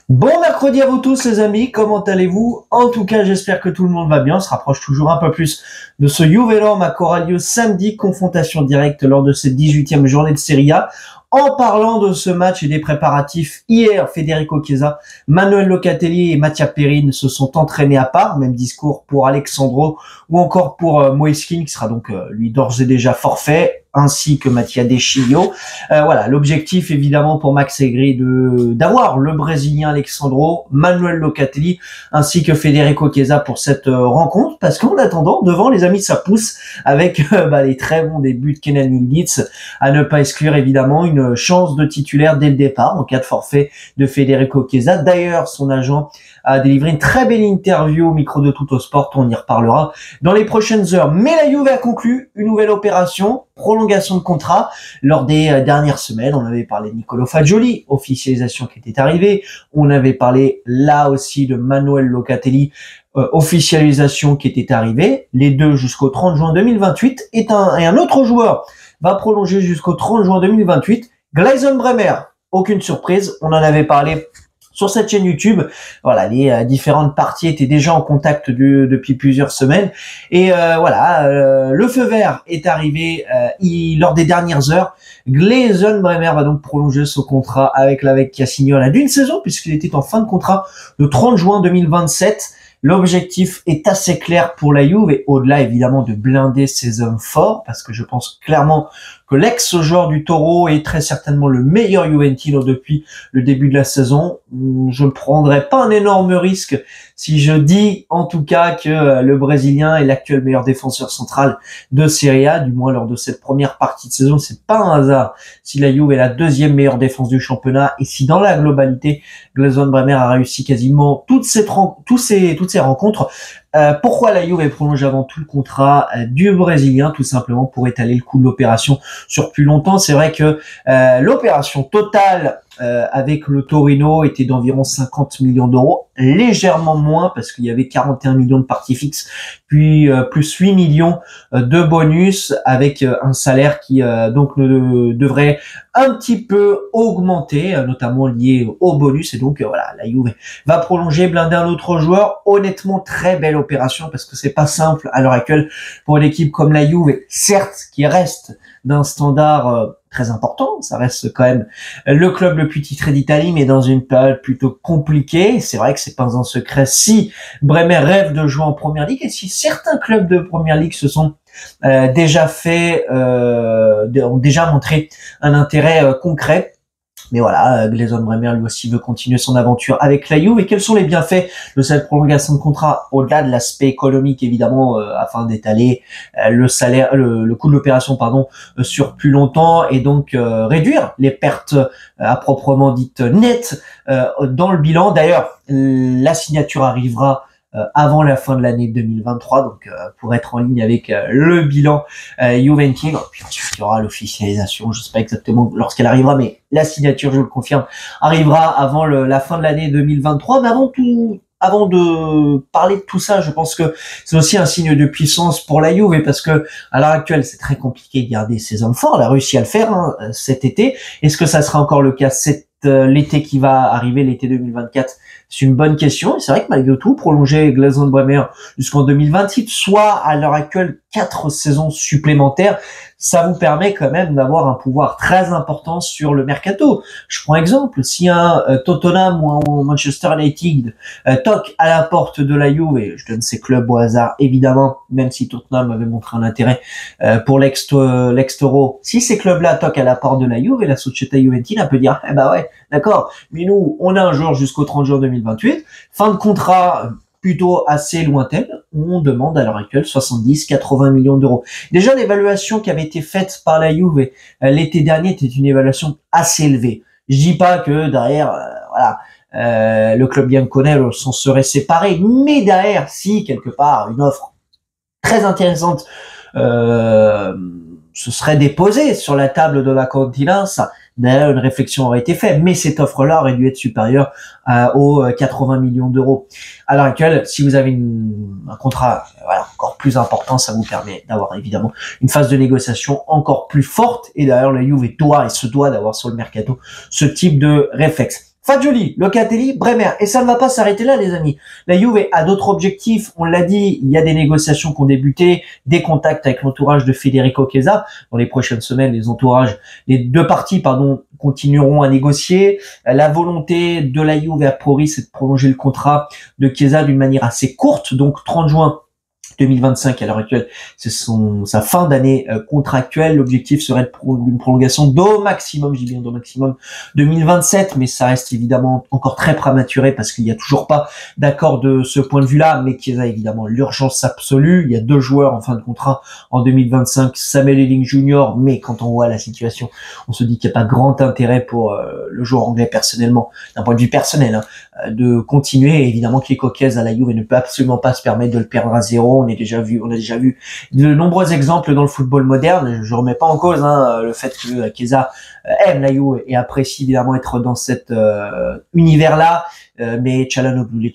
Bon mercredi à vous tous les amis, comment allez-vous? En tout cas, j'espère que tout le monde va bien. On se rapproche toujours un peu plus de ce Juve Rome à Coralio samedi, confrontation directe lors de cette 18e journée de Serie A. En parlant de ce match et des préparatifs, hier, Federico Chiesa, Manuel Locatelli et Mattia Perin se sont entraînés à part. Même discours pour Alexandro ou encore pour Moise Kean, qui sera donc lui d'ores et déjà forfait, ainsi que Mattia Deschilio. Voilà, l'objectif évidemment pour Max Allegri d'avoir le Brésilien Alexandro, Manuel Locatelli ainsi que Federico Chiesa pour cette rencontre, parce qu'en attendant, devant les amis, ça pousse avec les très bons débuts de Kenan Yildiz, à ne pas exclure évidemment une chance de titulaire dès le départ en cas de forfait de Federico Chiesa. D'ailleurs, son agent a délivré une très belle interview au micro de Tuttosport, on y reparlera dans les prochaines heures. Mais la Juve a conclu une nouvelle opération, prolongation de contrat. Lors des dernières semaines, on avait parlé de Nicolo Fagioli, officialisation qui était arrivée. On avait parlé là aussi de Manuel Locatelli, officialisation qui était arrivée. Les deux jusqu'au 30 juin 2028. Et un autre joueur va prolonger jusqu'au 30 juin 2028. Gleison Bremer. Aucune surprise, on en avait parlé sur cette chaîne YouTube. Voilà, les différentes parties étaient déjà en contact depuis plusieurs semaines. Et le feu vert est arrivé lors des dernières heures. Gleison Bremer va donc prolonger son contrat avec l'AVEC Cassagnola d'une saison, puisqu'il était en fin de contrat le 30 juin 2027. L'objectif est assez clair pour la Juve, et au-delà évidemment de blinder ses hommes forts, parce que je pense clairement que l'ex-joueur du Toro est très certainement le meilleur Juventino depuis le début de la saison. Je ne prendrai pas un énorme risque si je dis en tout cas que le Brésilien est l'actuel meilleur défenseur central de Serie A, du moins lors de cette première partie de saison. C'est pas un hasard si la Juve est la deuxième meilleure défense du championnat, et si dans la globalité Gleison Bremer a réussi quasiment toutes ces rencontres. Pourquoi la Juve prolonge avant tout le contrat du Brésilien? Tout simplement pour étaler le coût de l'opération sur plus longtemps. C'est vrai que l'opération totale avec le Torino était d'environ 50 millions d'euros, légèrement moins parce qu'il y avait 41 millions de parties fixes, puis plus 8 millions de bonus, avec un salaire qui donc devrait un petit peu augmenter, notamment lié au bonus. Et donc voilà, la Juve va prolonger, blinder un autre joueur. Honnêtement, très belle opération, parce que c'est pas simple à l'heure actuelle pour une équipe comme la Juve, certes qui reste d'un standard très important. Ça reste quand même le club le plus titré d'Italie, mais dans une période plutôt compliquée. C'est vrai que c'est pas un secret si Bremer rêve de jouer en Première Ligue, et si certains clubs de Première Ligue se sont ont déjà montré un intérêt concret. Mais voilà, Gleison Bremer lui aussi veut continuer son aventure avec la Juve. Et quels sont les bienfaits de cette prolongation de contrat, au-delà de l'aspect économique évidemment, afin d'étaler le salaire, le coût de l'opération sur plus longtemps, et donc réduire les pertes à proprement dites nettes dans le bilan. D'ailleurs, la signature arrivera avant la fin de l'année 2023, donc pour être en ligne avec le bilan Juventino. Puis ensuite il y aura l'officialisation, je sais pas exactement lorsqu'elle arrivera, mais la signature, je le confirme, arrivera avant la fin de l'année 2023. Mais avant de parler de tout ça, je pense que c'est aussi un signe de puissance pour la Juve, parce que à l'heure actuelle, c'est très compliqué de garder ses hommes forts. Elle a réussi à le faire cet été. Est-ce que ça sera encore le cas l'été qui va arriver, l'été 2024? C'est une bonne question. Et c'est vrai que malgré tout, prolonger Gleison Bremer jusqu'en 2028, soit à l'heure actuelle 4 saisons supplémentaires, ça vous permet quand même d'avoir un pouvoir très important sur le mercato. Je prends exemple, si un Tottenham ou un Manchester United toque à la porte de la Juve, et je donne ces clubs au hasard évidemment, même si Tottenham avait montré un intérêt pour l'ex-Toro, si ces clubs-là toquent à la porte de la Juve, et la Società Juventina peut dire ouais, d'accord, mais nous on a un joueur jusqu'au 30 juin 2028, fin de contrat plutôt assez lointaine, on demande à l'heure actuelle 70-80 millions d'euros. Déjà, l'évaluation qui avait été faite par la Juve l'été dernier était une évaluation assez élevée. Je dis pas que derrière, le club bianconero s'en serait séparé, mais derrière, si quelque part une offre très intéressante se serait déposée sur la table de la Continence, d'ailleurs une réflexion aurait été faite, mais cette offre-là aurait dû être supérieure aux 80 millions d'euros. À l'heure actuelle, si vous avez un contrat encore plus important, ça vous permet d'avoir évidemment une phase de négociation encore plus forte, et d'ailleurs la Juve se doit d'avoir sur le mercato ce type de réflexe. Fagioli, Locatelli, Bremer. Et ça ne va pas s'arrêter là, les amis. La Juve a d'autres objectifs. On l'a dit, il y a des négociations qui ont débuté, des contacts avec l'entourage de Federico Chiesa. Dans les prochaines semaines, les deux parties, continueront à négocier. La volonté de la Juve à priori, c'est de prolonger le contrat de Chiesa d'une manière assez courte, donc 30 juin 2025 à l'heure actuelle, c'est sa fin d'année contractuelle. L'objectif serait une prolongation d'au maximum, je dis bien d'au maximum 2027, mais ça reste évidemment encore très prématuré parce qu'il n'y a toujours pas d'accord de ce point de vue-là, mais qui a évidemment l'urgence absolue. Il y a 2 joueurs en fin de contrat en 2025, Samuel Elling Jr., mais quand on voit la situation, on se dit qu'il n'y a pas grand intérêt pour le joueur anglais personnellement, d'un point de vue personnel, de continuer. Et évidemment, Kiko Chiesa à la Juve ne peut absolument pas se permettre de le perdre à zéro. On a déjà vu de nombreux exemples dans le football moderne. Je remets pas en cause le fait que Chiesa aime la Juve et apprécie évidemment être dans cet univers-là. Mais les Çalhanoğlu,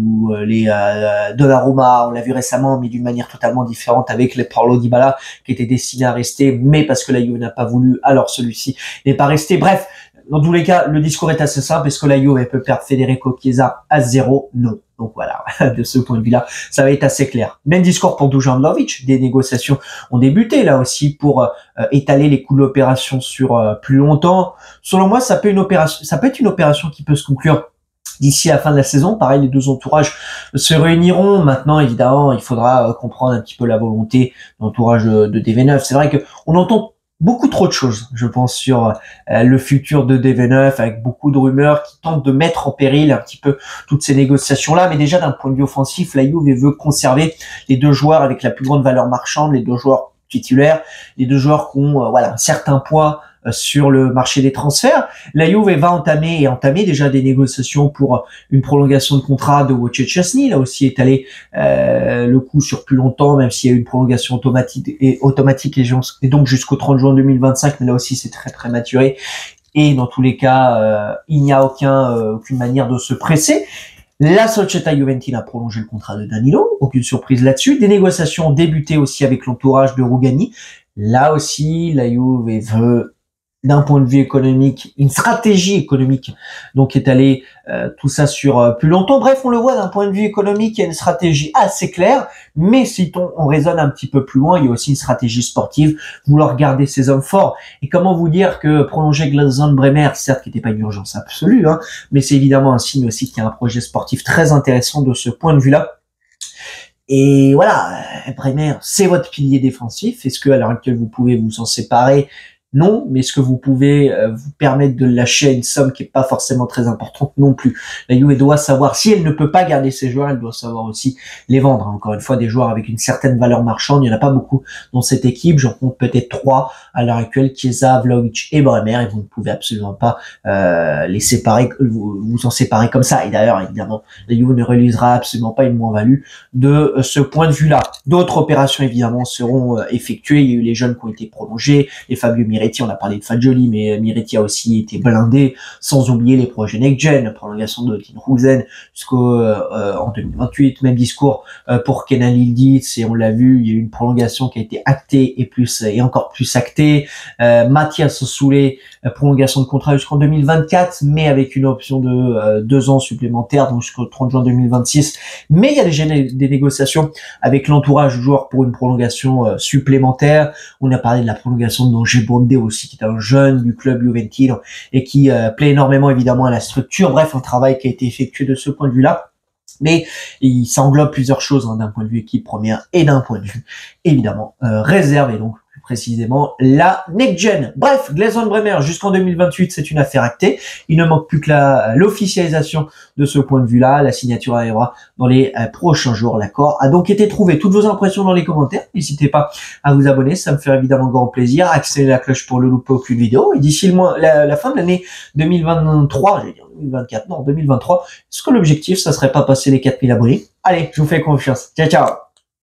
les Donnarumma, on l'a vu récemment, mais d'une manière totalement différente avec les Paulo Dybala qui était destiné à rester, mais parce que la Juve n'a pas voulu, alors celui-ci n'est pas resté. Bref, dans tous les cas, le discours est assez simple. Est-ce que la Juve peut perdre Federico Chiesa à 0? Non. Donc voilà, de ce point de vue-là, ça va être assez clair. Même discours pour Dusan Vlahovic. Des négociations ont débuté là aussi pour étaler les coûts de l'opération sur plus longtemps. Selon moi, ça peut être une opération qui peut se conclure d'ici la fin de la saison. Pareil, les deux entourages se réuniront. Maintenant, évidemment, il faudra comprendre un petit peu la volonté de l'entourage de DV9. C'est vrai que on entend beaucoup trop de choses, je pense, sur le futur de DV9, avec beaucoup de rumeurs qui tentent de mettre en péril un petit peu toutes ces négociations-là. Mais déjà, d'un point de vue offensif, la Juve veut conserver les 2 joueurs avec la plus grande valeur marchande, les 2 joueurs titulaires, les 2 joueurs qui ont un certain poids sur le marché des transferts. La Juve va entamer déjà des négociations pour une prolongation de contrat de Wojciech Szczęsny. Là aussi étaler le coup sur plus longtemps, même s'il y a eu une prolongation automatique et donc jusqu'au 30 juin 2025, mais là aussi c'est très prématuré. Et dans tous les cas, il n'y a aucune manière de se presser. La Società Juventina a prolongé le contrat de Danilo, aucune surprise là-dessus. Des négociations ont débuté aussi avec l'entourage de Rugani. Là aussi, la Juve veut, d'un point de vue économique, une stratégie économique, donc étaler tout ça sur plus longtemps. Bref, on le voit d'un point de vue économique, il y a une stratégie assez claire, mais si on raisonne un petit peu plus loin, il y a aussi une stratégie sportive, vouloir garder ces hommes forts. Et comment vous dire que prolonger Glasgow Bremer, certes qui n'était pas une urgence absolue, mais c'est évidemment un signe aussi qu'il y a un projet sportif très intéressant de ce point de vue-là. Et voilà, Bremer, c'est votre pilier défensif. Est-ce que à l'heure actuelle vous pouvez vous en séparer? Non, mais est-ce que vous pouvez vous permettre de lâcher une somme qui est pas forcément très importante? Non plus. La Juve doit savoir, si elle ne peut pas garder ses joueurs, elle doit savoir aussi les vendre. Encore une fois, des joueurs avec une certaine valeur marchande, il n'y en a pas beaucoup dans cette équipe. J'en compte peut-être 3 à l'heure actuelle, Chiesa, Vlahovic et Bremer, et vous ne pouvez absolument pas les séparer, vous en séparer comme ça. Et d'ailleurs, évidemment, la Juve ne réalisera absolument pas une moins-value de ce point de vue-là. D'autres opérations, évidemment, seront effectuées. Il y a eu les jeunes qui ont été prolongés, les Fabio Miretti, on a parlé de Fagioli, mais Miretti a aussi été blindé, sans oublier les projets Next Gen, la prolongation de Tinhusen en 2028, même discours pour Kenan Yildiz, et on l'a vu, il y a eu une prolongation qui a été actée et encore plus actée. Mathias Soulé, prolongation de contrat jusqu'en 2024, mais avec une option de 2 ans supplémentaires, donc jusqu'au 30 juin 2026. Mais il y a des négociations avec l'entourage du joueur pour une prolongation supplémentaire. On a parlé de la prolongation de Ndongo Bondé aussi, qui est un jeune du club Juventino et qui plaît énormément évidemment à la structure. Bref, un travail qui a été effectué de ce point de vue-là. Mais ça englobe plusieurs choses, d'un point de vue équipe première et d'un point de vue évidemment réserve, et donc plus précisément la Next Gen. Bref, Glasgow Bremer jusqu'en 2028, c'est une affaire actée. Il ne manque plus que l'officialisation de ce point de vue-là. La signature arrivera dans les prochains jours. L'accord a donc été trouvé. Toutes vos impressions dans les commentaires. N'hésitez pas à vous abonner, ça me fait évidemment grand plaisir. Activer la cloche pour ne louper aucune vidéo. Et d'ici la fin de l'année 2023, j'allais dire 2024, non 2023, est-ce que l'objectif, ça serait pas passer les 4000 abonnés? Allez, je vous fais confiance. Ciao, ciao.